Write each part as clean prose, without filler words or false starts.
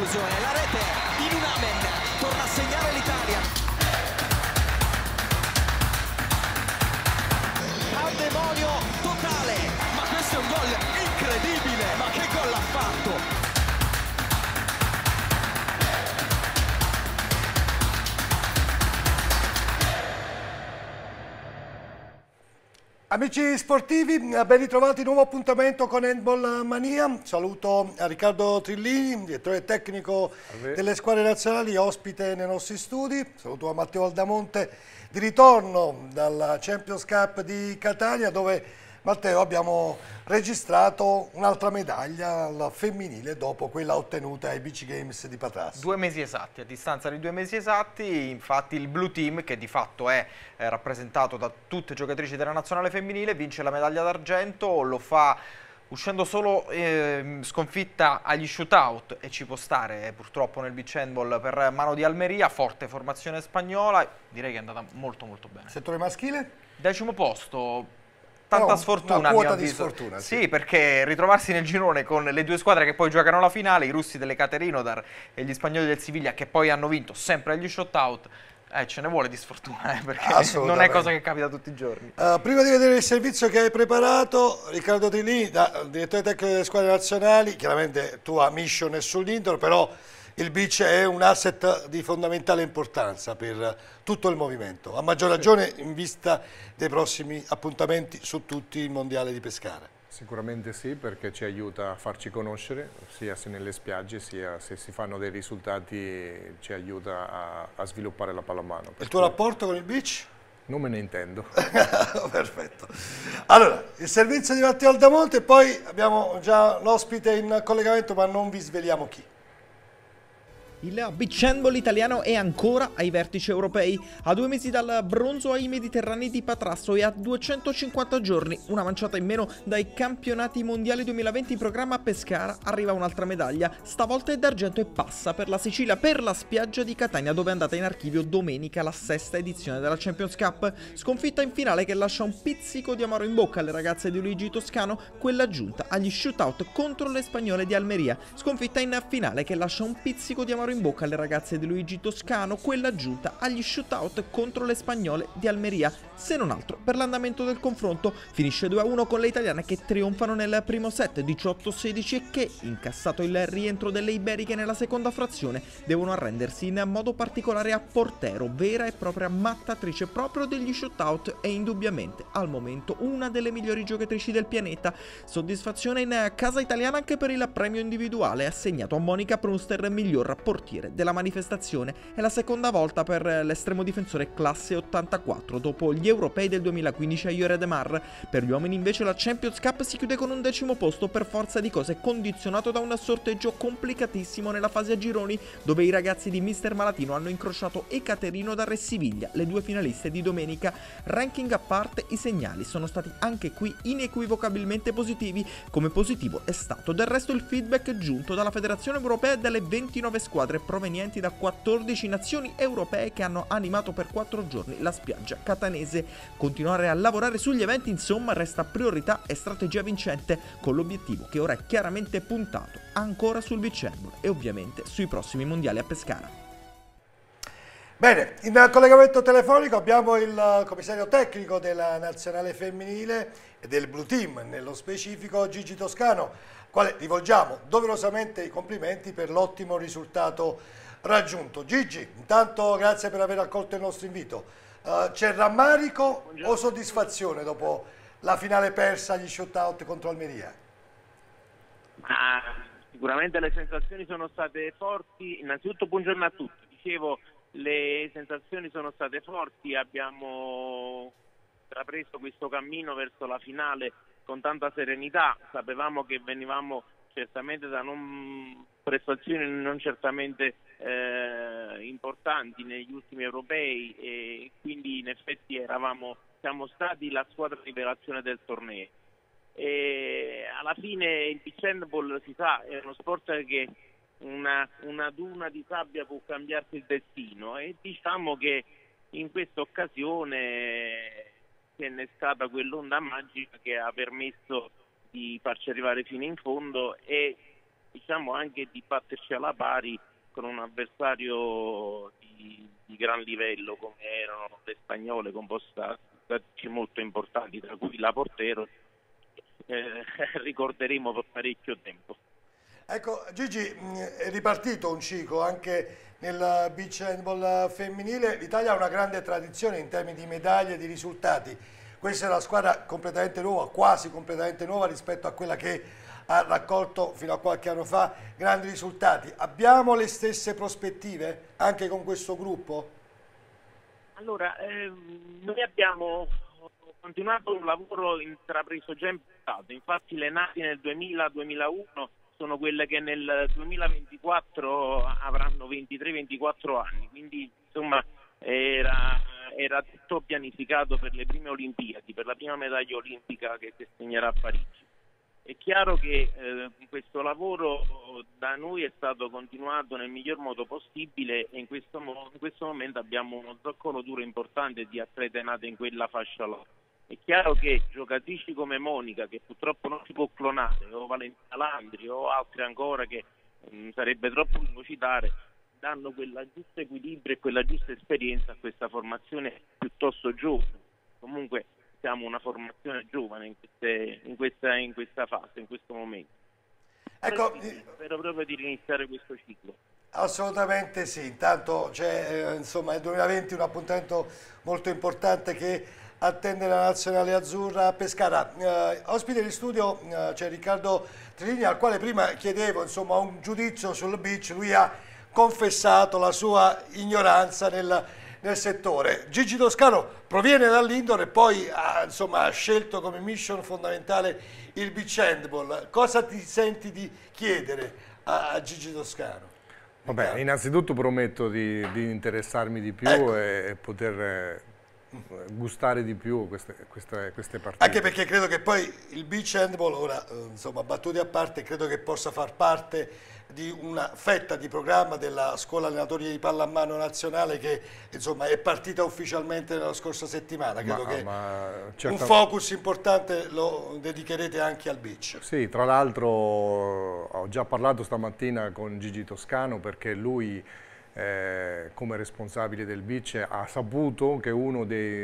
conclusione, la rete in un amen, torna a segnare l'Italia. Pandemonio totale, ma questo è un gol incredibile, ma che gol ha fatto? Amici sportivi, ben ritrovati, nuovo appuntamento con Handball Mania. Saluto a Riccardo Trillini, direttore tecnico delle squadre nazionali, ospite nei nostri studi. Saluto a Matteo Aldamonte, di ritorno dalla Champions Cup di Catania, dove Matteo abbiamo registrato un'altra medaglia al femminile dopo quella ottenuta ai Beach Games di Patrasso. 2 mesi esatti, a distanza di 2 mesi esatti, infatti il Blue Team, che di fatto è rappresentato da tutte giocatrici della nazionale femminile, vince la medaglia d'argento, lo fa uscendo solo sconfitta agli shootout, e ci può stare purtroppo nel beach handball per mano di Almeria, forte formazione spagnola, direi che è andata molto bene. Settore maschile? 10° posto. Tanta sfortuna, una a quota mio di avviso. sfortuna, sì, perché ritrovarsi nel girone con le due squadre che poi giocano la finale, i russi dell'Ekaterinodar e gli spagnoli del Siviglia, che poi hanno vinto sempre agli shootout, ce ne vuole di sfortuna, perché non è cosa che capita tutti i giorni. Prima di vedere il servizio che hai preparato, Riccardo Trillini, direttore tecnico delle squadre nazionali, chiaramente tua mission è sull'indoor, però il beach è un asset di fondamentale importanza per tutto il movimento, a maggior ragione in vista dei prossimi appuntamenti su tutti il mondiale di Pescara. Sicuramente sì, perché ci aiuta a farci conoscere, sia se nelle spiagge, sia se si fanno dei risultati, ci aiuta a sviluppare la pallamano. Il tuo rapporto con il beach? Non me ne intendo. Perfetto. Allora, il servizio di Matteo Aldamonte, e poi abbiamo già l'ospite in collegamento, ma non vi sveliamo chi. Il beach handball italiano è ancora ai vertici europei, a 2 mesi dal bronzo ai Mediterranei di Patrasso e a 250 giorni, una manciata in meno dai campionati mondiali 2020 in programma a Pescara, arriva un'altra medaglia, stavolta è d'argento e passa per la Sicilia, per la spiaggia di Catania, dove è andata in archivio domenica la 6ª edizione della Champions Cup, sconfitta in finale che lascia un pizzico di amaro in bocca alle ragazze di Luigi Toscano, quella giunta agli shootout contro le spagnole di Almeria, sconfitta in finale che lascia un pizzico di amaro in bocca alle ragazze di Luigi Toscano, quella giunta agli shootout contro le spagnole di Almeria, se non altro per l'andamento del confronto. Finisce 2-1 con le italiane che trionfano nel primo set 18-16 e che, incassato il rientro delle iberiche nella seconda frazione, devono arrendersi in modo particolare a Portero, vera e propria mattatrice proprio degli shootout e indubbiamente al momento una delle migliori giocatrici del pianeta. Soddisfazione in casa italiana anche per il premio individuale assegnato a Monica Prunster, miglior portiere della manifestazione. È la seconda volta per l'estremo difensore classe 84 dopo gli europei del 2015 a Lloret de Mar. Per gli uomini invece la Champions Cup si chiude con un 10° posto per forza di cose, condizionato da un sorteggio complicatissimo nella fase a gironi, dove i ragazzi di Mister Malatino hanno incrociato Ekaterinodar e Siviglia, le due finaliste di domenica. Ranking a parte, i segnali sono stati anche qui inequivocabilmente positivi, come positivo è stato del resto il feedback giunto dalla Federazione Europea e dalle 29 squadre provenienti da 14 nazioni europee che hanno animato per 4 giorni la spiaggia catanese. Continuare a lavorare sugli eventi, insomma, resta priorità e strategia vincente, con l'obiettivo che ora è chiaramente puntato ancora sul beach handball e ovviamente sui prossimi mondiali a Pescara. Bene, in collegamento telefonico abbiamo il commissario tecnico della nazionale femminile e del Blue Team, nello specifico Gigi Toscano, quale rivolgiamo doverosamente i complimenti per l'ottimo risultato raggiunto. Gigi, intanto grazie per aver accolto il nostro invito. C'è rammarico o soddisfazione dopo la finale persa agli shootout contro Almeria? Sicuramente le sensazioni sono state forti. Innanzitutto buongiorno a tutti. Dicevo, le sensazioni sono state forti, abbiamo intrapreso questo cammino verso la finale con tanta serenità. Sapevamo che venivamo certamente da prestazioni non certamente importanti negli ultimi europei, e quindi in effetti siamo stati la squadra rivelazione del torneo. E alla fine il beach handball, si sa, è uno sport che una duna di sabbia può cambiarsi il destino, e diciamo che in questa occasione si è innescata quell'onda magica che ha permesso di farci arrivare fino in fondo, e diciamo anche di batterci alla pari con un avversario di gran livello come erano le spagnole, composte molto importanti, tra cui la Portero, ricorderemo per parecchio tempo. Ecco, Gigi, è ripartito un ciclo anche nel beach handball femminile. L'Italia ha una grande tradizione in termini di medaglie e di risultati. Questa è una squadra completamente nuova, quasi completamente nuova rispetto a quella che ha raccolto fino a qualche anno fa grandi risultati. Abbiamo le stesse prospettive anche con questo gruppo? Allora, noi abbiamo continuato un lavoro intrapreso già in passato, infatti le nate nel 2000-2001 sono quelle che nel 2024 avranno 23-24 anni, quindi insomma era tutto pianificato per le prime Olimpiadi, per la prima medaglia olimpica che si assegnerà a Parigi. È chiaro che questo lavoro da noi è stato continuato nel miglior modo possibile e in questo momento abbiamo uno zoccolo duro importante di atlete nate in quella fascia là. È chiaro che giocatrici come Monica, che purtroppo non si può clonare, o Valentina Landri o altre ancora che sarebbe troppo lungo citare, danno quella giusta equilibrio e quella giusta esperienza a questa formazione piuttosto giovane. Comunque siamo una formazione giovane in questa fase, in questo momento. Ecco, spero proprio di riniziare questo ciclo. Assolutamente sì, intanto c'è insomma il 2020 un appuntamento molto importante che attende la nazionale azzurra a Pescara. Ospite di studio c'è Riccardo Trilini, al quale prima chiedevo insomma un giudizio sul beach. Lui ha confessato la sua ignoranza nel settore. Gigi Toscano proviene dall'indoor e poi ha scelto come mission fondamentale il beach handball. Cosa ti senti di chiedere a Gigi Toscano? Vabbè, innanzitutto prometto di interessarmi di più, ecco, e poter gustare di più queste partite. Anche perché credo che poi il beach handball, ora insomma battute a parte, credo che possa far parte di una fetta di programma della scuola allenatori di pallamano nazionale che insomma è partita ufficialmente nella scorsa settimana. Credo che un focus importante lo dedicherete anche al beach. Sì, tra l'altro ho già parlato stamattina con Gigi Toscano, perché lui come responsabile del beach ha saputo che uno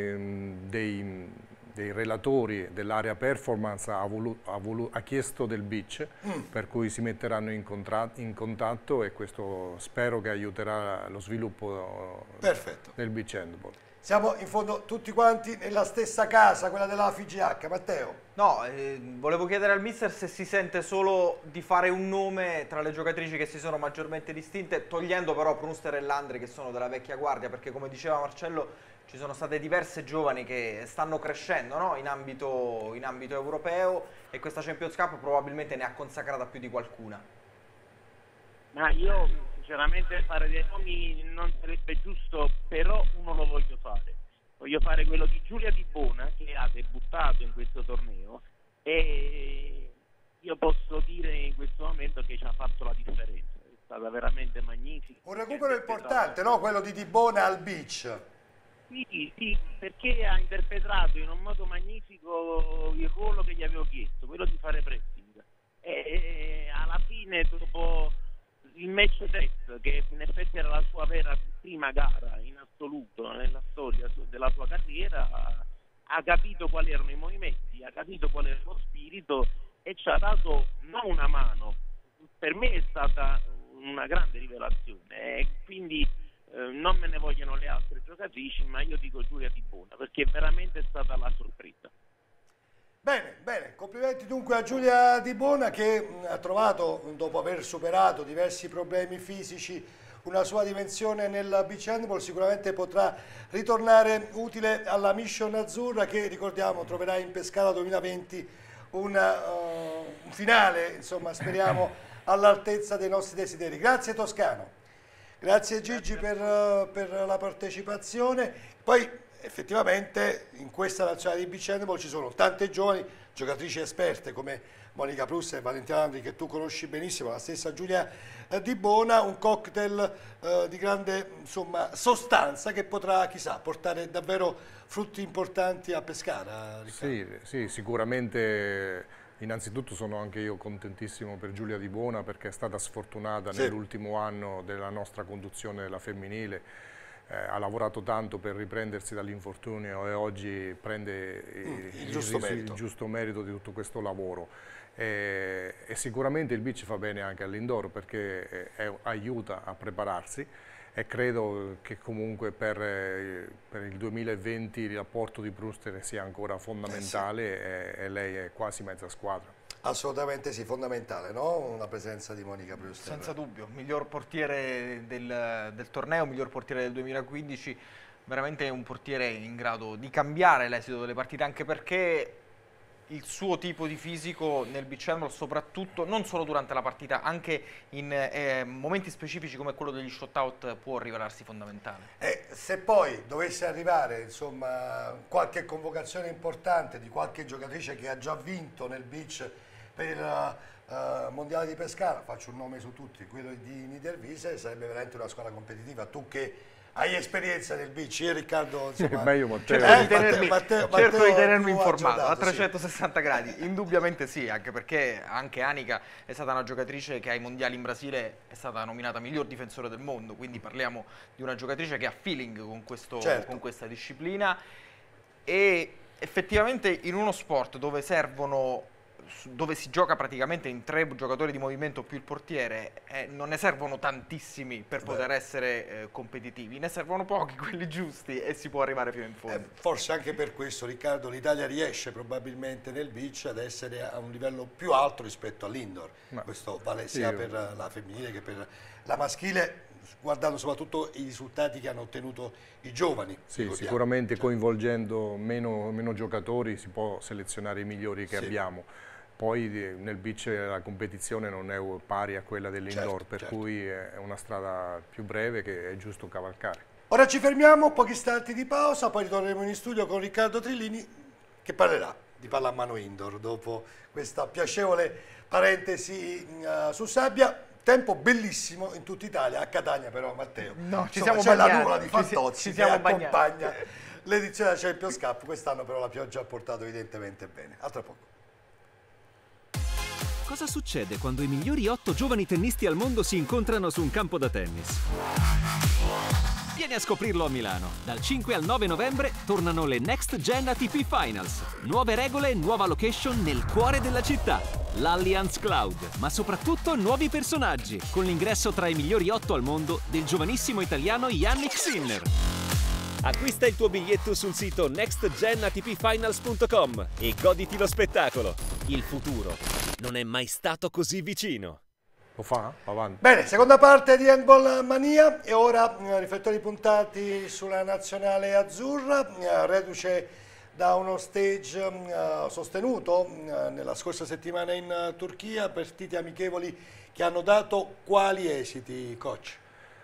dei relatori dell'area performance ha chiesto del beach, per cui si metteranno in contatto, e questo spero che aiuterà lo sviluppo del beach handball. Siamo in fondo tutti quanti nella stessa casa, quella della FIGH. Matteo? No, volevo chiedere al mister se si sente solo di fare un nome tra le giocatrici che si sono maggiormente distinte, togliendo però Pruster e Landri, che sono della vecchia guardia, perché come diceva Marcello ci sono state diverse giovani che stanno crescendo, no? in ambito europeo, e questa Champions Cup probabilmente ne ha consacrata più di qualcuna. Ma io sinceramente fare dei nomi non sarebbe giusto, però uno lo voglio fare. Voglio fare quello di Giulia Di Bona, che ha debuttato in questo torneo, e io posso dire in questo momento che ci ha fatto la differenza. È stata veramente magnifica. Un recupero importante, no? Quello di Di Bona al beach. Sì, perché ha interpretato in un modo magnifico il ruolo che gli avevo chiesto, quello di fare pressing. E alla fine, dopo il match test, che in effetti era la sua vera prima gara in assoluto nella storia della sua carriera, ha capito quali erano i movimenti, ha capito qual era lo spirito e ci ha dato non una mano. Per me è stata una grande rivelazione, e quindi non me ne vogliono le altre giocatrici, ma io dico Giulia Di Bona, perché veramente è stata la sorpresa. Bene, complimenti dunque a Giulia Di Bona, che ha trovato, dopo aver superato diversi problemi fisici, una sua dimensione nel beach handball. Sicuramente potrà ritornare utile alla mission azzurra, che ricordiamo troverà in Pescara 2020 un finale, insomma speriamo all'altezza dei nostri desideri. Grazie Toscano. Grazie Gigi per la partecipazione. Poi effettivamente in questa nazionale di beach handball ci sono tante giovani giocatrici esperte come Monica Pruster e Valentina Landri, che tu conosci benissimo, la stessa Giulia Di Bona, un cocktail di grande sostanza che potrà, chissà, portare davvero frutti importanti a Pescara. Sì, sicuramente Innanzitutto sono anche io contentissimo per Giulia Di Buona, perché è stata sfortunata nell'ultimo anno della nostra conduzione della femminile. Ha lavorato tanto per riprendersi dall'infortunio e oggi prende il giusto merito di tutto questo lavoro. E sicuramente il beach fa bene anche all'indoor, perché aiuta a prepararsi, e credo che comunque per il 2020 il rapporto di Brewster sia ancora fondamentale, e lei è quasi mezza squadra. Assolutamente sì, fondamentale, no? Una presenza di Monica Brewster. Senza dubbio, miglior portiere del torneo, miglior portiere del 2015, veramente un portiere in grado di cambiare l'esito delle partite, anche perché il suo tipo di fisico nel beach handball, soprattutto non solo durante la partita, anche in momenti specifici come quello degli shutout, può rivelarsi fondamentale. E se poi dovesse arrivare, insomma, qualche convocazione importante di qualche giocatrice che ha già vinto nel beach per il mondiale di Pescara, faccio un nome su tutti, quello di Niederwiese, sarebbe veramente una squadra competitiva. Tu che hai esperienza nel beach, io Riccardo, insomma, meglio Matteo. Cerco di tenermi informato a 360 sì. gradi. Indubbiamente sì, anche perché anche Anika è stata una giocatrice che ai mondiali in Brasile è stata nominata miglior difensore del mondo, quindi parliamo di una giocatrice che ha feeling con questa disciplina, e effettivamente in uno sport dove si gioca praticamente in 3 giocatori di movimento più il portiere, non ne servono tantissimi per poter essere competitivi, ne servono pochi, quelli giusti, e si può arrivare fino in fondo. Forse anche per questo, Riccardo, l'Italia riesce probabilmente nel beach ad essere a un livello più alto rispetto all'indoor. Questo vale sia per la femminile che per la maschile, guardando soprattutto i risultati che hanno ottenuto i giovani. Sì, sicuramente coinvolgendo meno giocatori si può selezionare i migliori che abbiamo. Poi nel beach la competizione non è pari a quella dell'indoor, per cui è una strada più breve che è giusto cavalcare. Ora ci fermiamo, pochi istanti di pausa, poi ritorneremo in studio con Riccardo Trillini, che parlerà di pallamano indoor dopo questa piacevole parentesi su sabbia. Tempo bellissimo in tutta Italia, a Catania però, Matteo. No, c'è la nuvola di Fantozzi che accompagna l'edizione della Champions Cup. Quest'anno però la pioggia ha portato evidentemente bene. A tra poco. Cosa succede quando i migliori 8 giovani tennisti al mondo si incontrano su un campo da tennis? Vieni a scoprirlo a Milano. Dal 5 al 9 novembre tornano le Next Gen ATP Finals. Nuove regole e nuova location nel cuore della città. L'Allianz Cloud, ma soprattutto nuovi personaggi, con l'ingresso tra i migliori 8 al mondo del giovanissimo italiano Yannick Sinner. Acquista il tuo biglietto sul sito nextgenatpfinals.com e goditi lo spettacolo. Il futuro non è mai stato così vicino. Lo fa? Avanti. Bene, seconda parte di Handball Mania, e ora riflettori puntati sulla nazionale azzurra, reduce da uno stage sostenuto nella scorsa settimana in Turchia, partite amichevoli che hanno dato quali esiti, coach?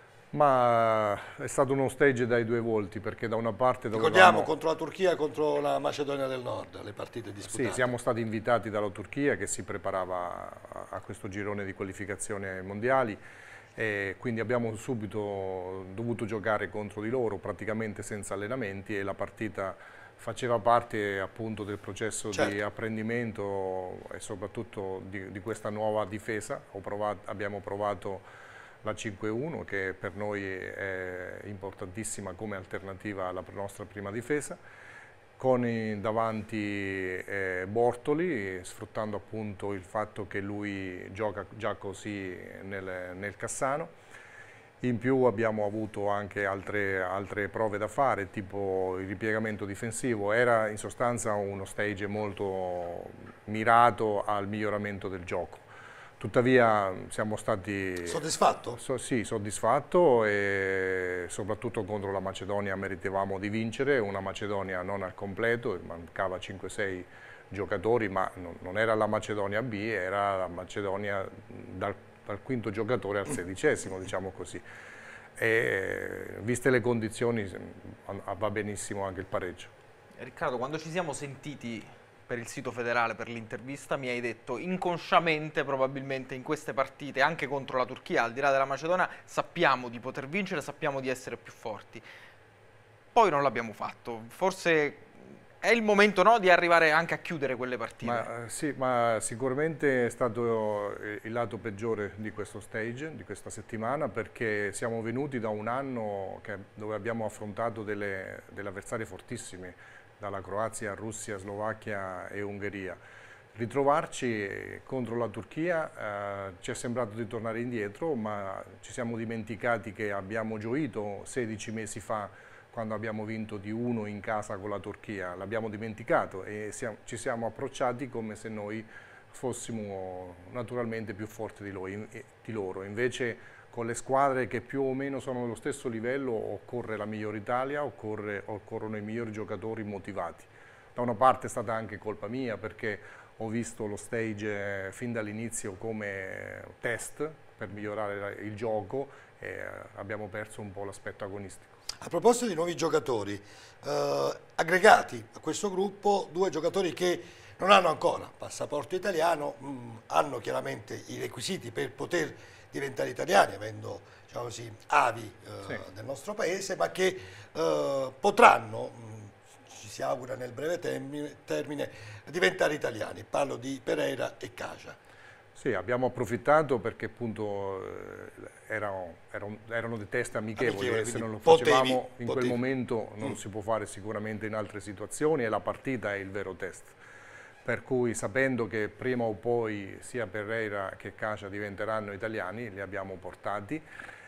Ma è stato uno stage dai 2 volti, perché da una parte ricordiamo contro la Turchia e contro la Macedonia del Nord le partite disputate. Sì, siamo stati invitati dalla Turchia che si preparava a questo girone di qualificazione ai mondiali, e quindi abbiamo subito dovuto giocare contro di loro praticamente senza allenamenti, e la partita faceva parte appunto del processo di apprendimento e soprattutto di questa nuova difesa. Abbiamo provato la 5-1, che per noi è importantissima come alternativa alla nostra prima difesa, con davanti Bortoli, sfruttando appunto il fatto che lui gioca già così nel Cassano. In più abbiamo avuto anche altre prove da fare, tipo il ripiegamento difensivo. Era in sostanza uno stage molto mirato al miglioramento del gioco. Tuttavia siamo stati... Soddisfatto? Sì, soddisfatto, e soprattutto contro la Macedonia meritavamo di vincere, una Macedonia non al completo, mancava 5-6 giocatori, ma non era la Macedonia B, era la Macedonia dal 5° giocatore al 16°, diciamo così. E viste le condizioni va benissimo anche il pareggio. Riccardo, quando ci siamo sentiti per il sito federale, per l'intervista, mi hai detto inconsciamente probabilmente in queste partite, anche contro la Turchia, al di là della Macedonia, sappiamo di poter vincere, sappiamo di essere più forti. Poi non l'abbiamo fatto, forse È il momento, no, di arrivare anche a chiudere quelle partite. Sì, ma sicuramente è stato il lato peggiore di questo stage, di questa settimana, perché siamo venuti da un anno dove abbiamo affrontato delle avversarie fortissime, dalla Croazia, Russia, Slovacchia e Ungheria. Ritrovarci contro la Turchia ci è sembrato di tornare indietro, ma ci siamo dimenticati che abbiamo gioito 16 mesi fa quando abbiamo vinto di 1 in casa con la Turchia. L'abbiamo dimenticato e ci siamo approcciati come se noi fossimo naturalmente più forti di loro. Invece con le squadre che più o meno sono dello stesso livello occorre la migliore Italia, occorrono i migliori giocatori motivati. Da una parte è stata anche colpa mia perché ho visto lo stage fin dall'inizio come test per migliorare il gioco e abbiamo perso un po' l'aspetto agonistico. A proposito di nuovi giocatori, aggregati a questo gruppo, 2 giocatori che non hanno ancora passaporto italiano, hanno chiaramente i requisiti per poter diventare italiani, avendo, diciamo così, avi del nostro paese, ma che potranno, ci si augura nel breve termine, diventare italiani. Parlo di Pereira e Cacia. Sì, abbiamo approfittato perché appunto erano dei test amichevoli, se non lo facevamo in quel momento non si può fare sicuramente in altre situazioni e la partita è il vero test. Per cui sapendo che prima o poi sia Pereira che Cacia diventeranno italiani, li abbiamo portati.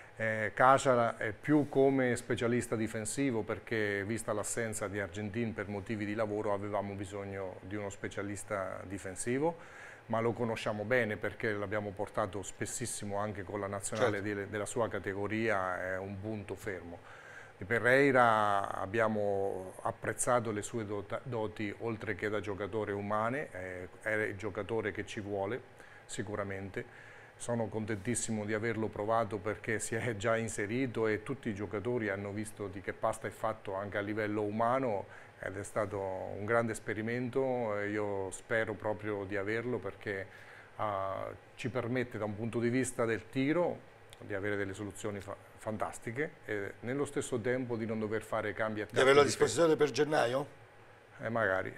Cacia è più come specialista difensivo perché vista l'assenza di Argentin per motivi di lavoro avevamo bisogno di uno specialista difensivo, ma lo conosciamo bene perché l'abbiamo portato spessissimo anche con la nazionale della sua categoria, è un punto fermo. Di Pereira abbiamo apprezzato le sue doti oltre che da giocatore umane, è il giocatore che ci vuole sicuramente. Sono contentissimo di averlo provato perché si è già inserito e tutti i giocatori hanno visto di che pasta è fatto anche a livello umano ed è stato un grande esperimento e io spero proprio di averlo perché ci permette da un punto di vista del tiro di avere delle soluzioni fantastiche e nello stesso tempo di non dover fare cambi a Di averlo a disposizione per gennaio? Magari.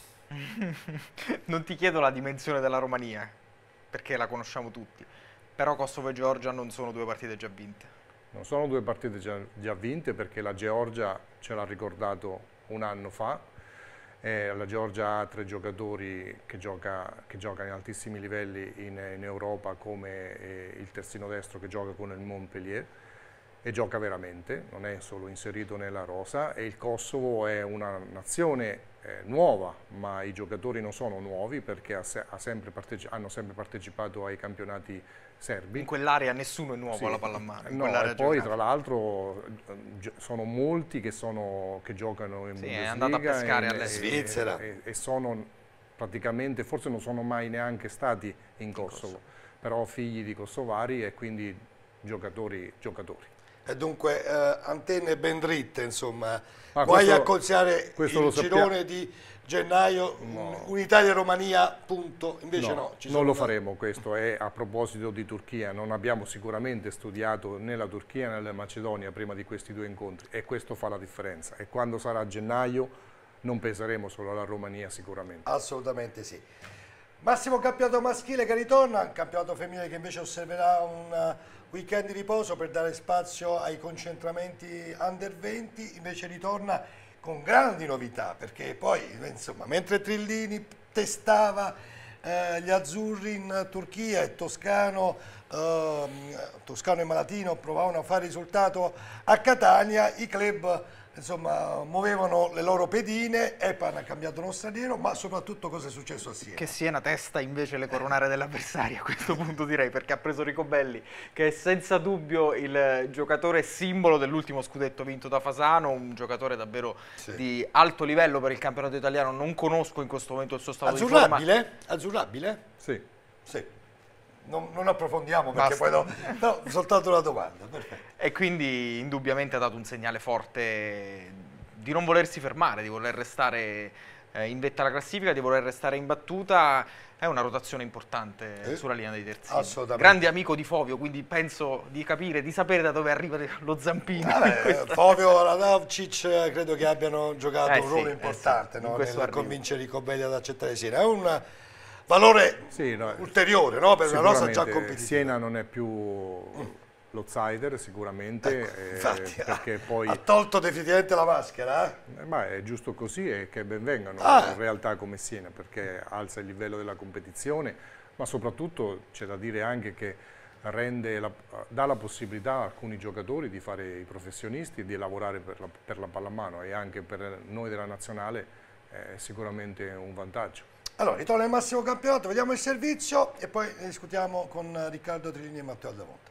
Non ti chiedo la dimensione della Romania, perché la conosciamo tutti, però Kosovo e Georgia non sono 2 partite già vinte. Non sono 2 partite già vinte perché la Georgia ce l'ha ricordato un anno fa, la Georgia ha 3 giocatori che giocano in altissimi livelli in Europa come il terzino destro che gioca con il Montpellier e gioca veramente, non è solo inserito nella rosa e il Kosovo è una nazione nuova, ma i giocatori non sono nuovi perché hanno sempre partecipato ai campionati serbi. In quell'area nessuno è nuovo alla pallamano. No, e poi tra l'altro sono molti che giocano in Bundesliga. È andato a pescare alla Svizzera. E sono praticamente, forse non sono mai neanche stati in Kosovo, però figli di kosovari e quindi giocatori. E dunque antenne ben dritte, insomma. Ma Guai questo- a considerare questo il lo girone di gennaio, un'Italia-Romania, punto. Invece no, non lo faremo questo. E a proposito di Turchia, non abbiamo sicuramente studiato né la Turchia né la Macedonia prima di questi 2 incontri e questo fa la differenza. E quando sarà a gennaio non penseremo solo alla Romania sicuramente. Assolutamente sì. Massimo campionato maschile che ritorna, campionato femminile che invece osserverà un weekend di riposo per dare spazio ai concentramenti under 20, invece ritorna con grandi novità perché poi insomma mentre Trillini testava gli azzurri in Turchia e Toscano e Malatino provavano a fare risultato a Catania, i club insomma muovevano le loro pedine, Epan ha cambiato uno straniero, ma soprattutto cosa è successo a Siena? Che Siena testa invece le coronare dell'avversario a questo punto direi, perché ha preso Ricobelli, che è senza dubbio il giocatore simbolo dell'ultimo scudetto vinto da Fasano, un giocatore davvero di alto livello per il campionato italiano, non conosco in questo momento il suo stato di forma. Azzurrabile? Sì. Sì. Non approfondiamo perché poi no, soltanto una domanda. Perfetto. E quindi indubbiamente ha dato un segnale forte di non volersi fermare, di voler restare in vetta alla classifica, di voler restare imbattuta. È una rotazione importante sulla linea dei terzini. Assolutamente. Grande amico di Fovio, quindi penso di capire, di sapere da dove arriva lo zampino. Fovio, Radavcic credo che abbiano giocato un ruolo importante, sì, no? Nel convincere i Cobelli ad accettare Siena. È un valore ulteriore, no? Per una rosa già competitiva. Siena non è più l'outsider sicuramente, infatti, perché poi ha tolto definitivamente la maschera. Ma è giusto così e che ben vengano in realtà come Siena, perché alza il livello della competizione, ma soprattutto c'è da dire anche che dà la possibilità a alcuni giocatori di fare i professionisti e di lavorare per la pallamano, e anche per noi della nazionale è sicuramente un vantaggio. Allora, ritorno al massimo campionato, vediamo il servizio e poi ne discutiamo con Riccardo Trillini e Matteo Aldamonte.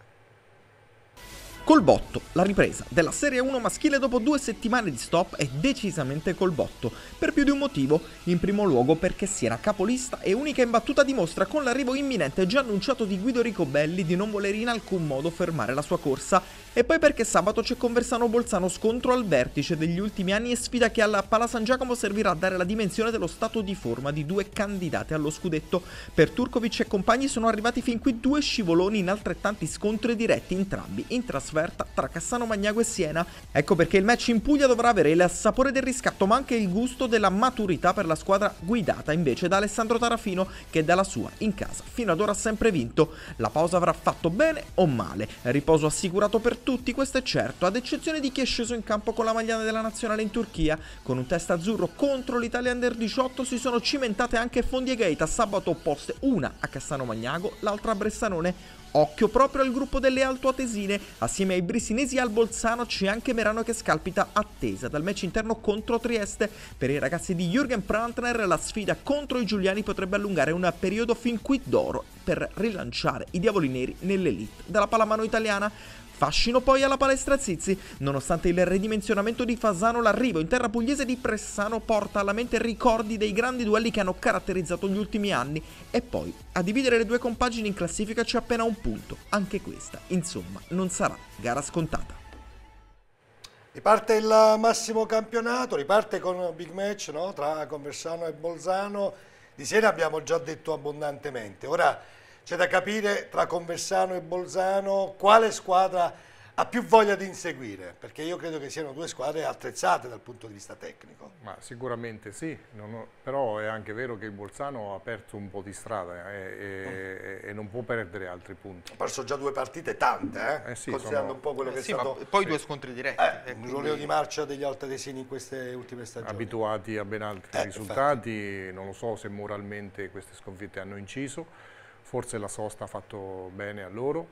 Col botto, la ripresa della Serie 1 maschile dopo 2 settimane di stop è decisamente col botto, per più di un motivo. In primo luogo perché Siena, capolista e unica imbattuta, dimostra con l'arrivo imminente già annunciato di Guido Ricobelli di non voler in alcun modo fermare la sua corsa, e poi perché sabato c'è Conversano Bolzano, scontro al vertice degli ultimi anni e sfida che alla Pala San Giacomo servirà a dare la dimensione dello stato di forma di 2 candidate allo scudetto. Per Turkovic e compagni sono arrivati fin qui 2 scivoloni in altrettanti scontri diretti, entrambi in trasferta tra Cassano Magnago e Siena. Ecco perché il match in Puglia dovrà avere il sapore del riscatto, ma anche il gusto della maturità per la squadra guidata invece da Alessandro Tarafino, che dalla sua in casa fino ad ora ha sempre vinto. La pausa avrà fatto bene o male, riposo assicurato per tutti, questo è certo, ad eccezione di chi è sceso in campo con la magliana della nazionale in Turchia. Con un test azzurro contro l'Italia Under 18 si sono cimentate anche Fondi e Gaeta, sabato opposte, una a Cassano Magnago, l'altra a Bressanone. Occhio proprio al gruppo delle altoatesine, assieme ai brissinesi e al Bolzano c'è anche Merano che scalpita, attesa dal match interno contro Trieste. Per i ragazzi di Jürgen Prantner la sfida contro i giuliani potrebbe allungare un periodo fin qui d'oro per rilanciare i diavoli neri nell'elite della pallamano italiana. Fascino poi alla palestra Zizzi. Nonostante il ridimensionamento di Fasano, l'arrivo in terra pugliese di Pressano porta alla mente ricordi dei grandi duelli che hanno caratterizzato gli ultimi anni. E poi, a dividere le 2 compagini in classifica c'è appena un punto. Anche questa, insomma, non sarà gara scontata. Riparte il massimo campionato, riparte con un big match, no? Tra Conversano e Bolzano. Di Siena abbiamo già detto abbondantemente. Ora c'è da capire tra Conversano e Bolzano quale squadra ha più voglia di inseguire, perché io credo che siano 2 squadre attrezzate dal punto di vista tecnico. Ma sicuramente sì, però è anche vero che il Bolzano ha aperto un po' di strada e non può perdere altri punti. Ha perso già 2 partite, tante, sì, considerando un po' quello che è stato... Ma poi 2 scontri diretti. Un ruolino di marcia degli altoatesini in queste ultime stagioni. Abituati a ben altri risultati, infatti. Non lo so se moralmente queste sconfitte hanno inciso. Forse la sosta ha fatto bene a loro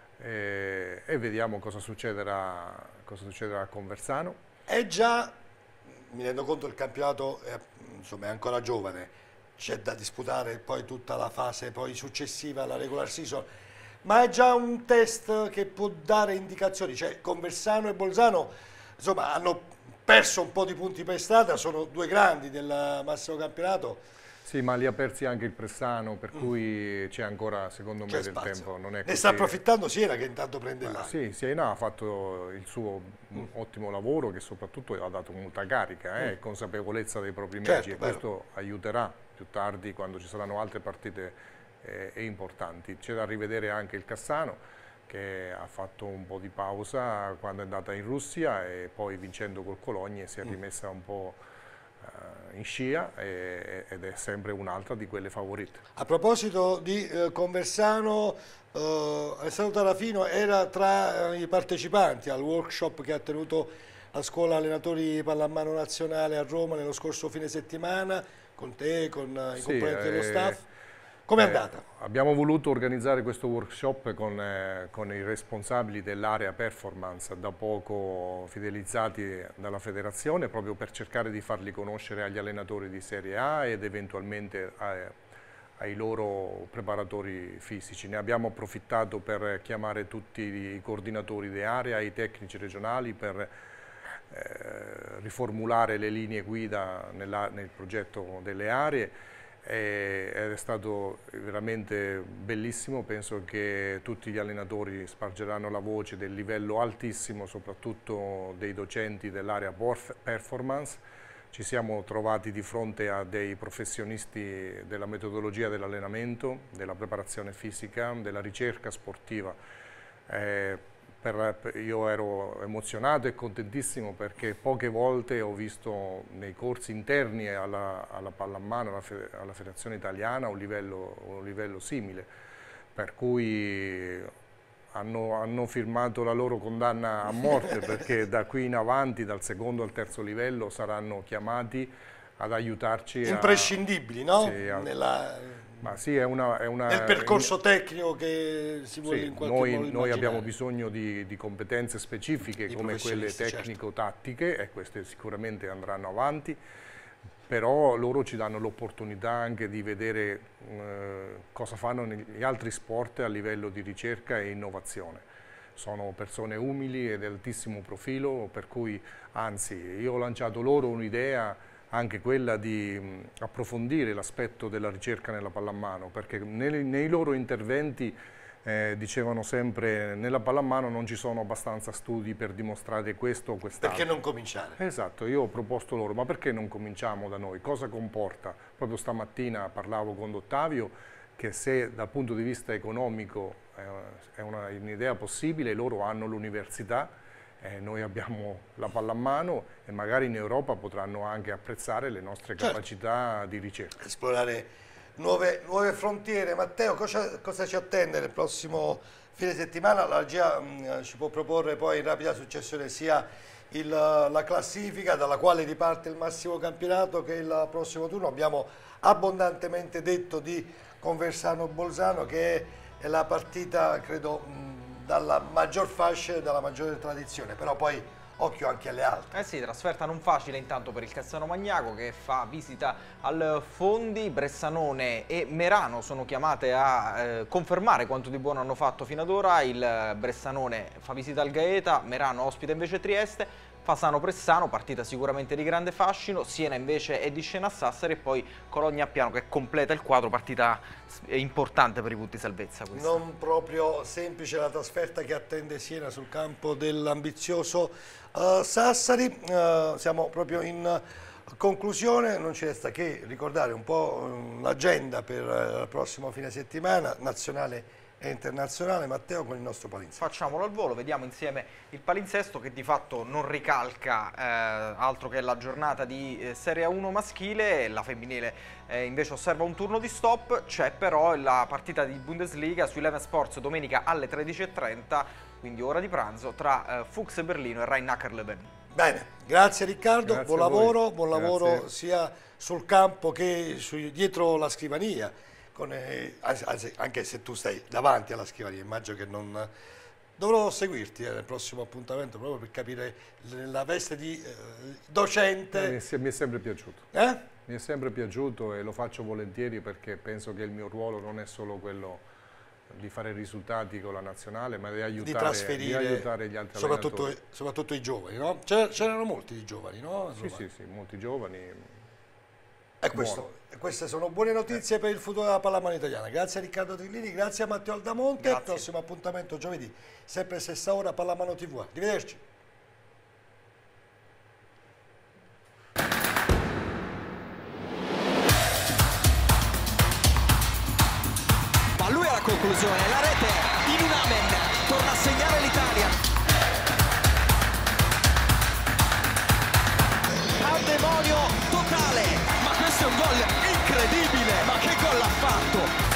e vediamo cosa succederà a Conversano. È già, mi rendo conto, il campionato insomma, è ancora giovane, c'è da disputare poi tutta la fase poi successiva alla regular season, ma è già un test che può dare indicazioni, cioè Conversano e Bolzano insomma, hanno perso un po' di punti per strada, sono 2 grandi del massimo campionato. Sì, ma li ha persi anche il Pressano, per cui c'è ancora, secondo me, del tempo. Non è ne sta approfittando Siena, che intanto prende là. Sì, Siena ha fatto il suo ottimo lavoro, che soprattutto ha dato molta carica e consapevolezza dei propri mezzi, e questo aiuterà più tardi, quando ci saranno altre partite importanti. C'è da rivedere anche il Cassano, che ha fatto un po' di pausa quando è andata in Russia, e poi vincendo col Cologne si è rimessa un po' in scia ed è sempre un'altra di quelle favorite. A proposito di Conversano, Alessandro Tarafino era tra i partecipanti al workshop che ha tenuto la scuola allenatori pallamano nazionale a Roma nello scorso fine settimana, con te, con i componenti dello staff. Com'è andata? Abbiamo voluto organizzare questo workshop con i responsabili dell'area performance, da poco fidelizzati dalla federazione, proprio per cercare di farli conoscere agli allenatori di Serie A ed eventualmente ai loro preparatori fisici. Ne abbiamo approfittato per chiamare tutti i coordinatori di area, i tecnici regionali, per riformulare le linee guida nel progetto delle aree. Ed è stato veramente bellissimo. Penso che tutti gli allenatori spargeranno la voce del livello altissimo, soprattutto dei docenti dell'area performance. ci siamo trovati di fronte a dei professionisti della metodologia dell'allenamento, della preparazione fisica, della ricerca sportiva. Io ero emozionato e contentissimo perché poche volte ho visto nei corsi interni alla pallamano, alla Federazione Italiana, un livello simile, per cui hanno firmato la loro condanna a morte perché da qui in avanti, dal secondo al terzo livello, saranno chiamati ad aiutarci. Imprescindibili, no? Sì, ma sì, nel percorso tecnico che si vuole in qualche modo immaginare. Noi abbiamo bisogno di competenze specifiche come quelle tecnico-tattiche, certo. E queste sicuramente andranno avanti, però loro ci danno l'opportunità anche di vedere cosa fanno negli altri sport a livello di ricerca e innovazione. Sono persone umili e di altissimo profilo, per cui anzi io ho lanciato loro un'idea, anche quella di approfondire l'aspetto della ricerca nella pallamano, perché nei loro interventi dicevano sempre nella pallamano non ci sono abbastanza studi per dimostrare questo o quest'altro. Perché non cominciare? Esatto, io ho proposto loro, ma perché non cominciamo da noi? Cosa comporta? Proprio stamattina parlavo con Ottavio che se dal punto di vista economico è un'idea possibile, loro hanno l'università, noi abbiamo la pallamano e magari in Europa potranno anche apprezzare le nostre capacità di ricerca. Esplorare nuove frontiere. Matteo, cosa ci attende nel prossimo fine settimana? La regia ci può proporre poi in rapida successione sia la classifica dalla quale riparte il massimo campionato che il prossimo turno. Abbiamo abbondantemente detto di Conversano-Bolzano, che è la partita, credo, dalla maggior fascia e dalla maggiore tradizione, però poi occhio anche alle altre. Sì, trasferta non facile intanto per il Cassano Magnaco, che fa visita al Fondi. Bressanone e Merano sono chiamate a confermare quanto di buono hanno fatto fino ad ora. Il Bressanone fa visita al Gaeta, Merano ospita invece Trieste. Fasano-Pressano, partita sicuramente di grande fascino. Siena invece è di scena a Sassari, e poi Cologna-Appiano che completa il quadro, partita importante per i punti salvezza questa. Non proprio semplice la trasferta che attende Siena sul campo dell'ambizioso Sassari. Siamo proprio in conclusione, non ci resta che ricordare un po' l'agenda per il prossimo fine settimana, nazionale e internazionale. Matteo, con il nostro palinsesto. Facciamolo al volo, vediamo insieme il palinsesto che di fatto non ricalca altro che la giornata di Serie A1 maschile. La femminile invece osserva un turno di stop. C'è però la partita di Bundesliga su Eleven Sports domenica alle 13:30, quindi ora di pranzo, tra Fuchs Berlino e Rhein-Neckar Leuven. Bene, grazie Riccardo, grazie buon lavoro sia sul campo che dietro la scrivania. Anche se tu stai davanti alla scrivania, immagino che non dovrò seguirti nel prossimo appuntamento proprio per capire la veste di docente. Mi è sempre piaciuto. Mi è sempre piaciuto e lo faccio volentieri perché penso che il mio ruolo non è solo quello di fare risultati con la nazionale, ma di aiutare gli altri allenatori. Soprattutto i giovani, no? C'erano molti di giovani, no? Sì, molti giovani. E queste sono buone notizie per il futuro della pallamano italiana. Grazie a Riccardo Trillini, grazie a Matteo Aldamonte. Al prossimo appuntamento giovedì, sempre stessa ora, Pallamano TV. Arrivederci. Ma lui è la conclusione, la rete in un amen, torna a segnare l'Italia. Pandemonio totale, ma questo è un gol incredibile, ma che gol ha fatto!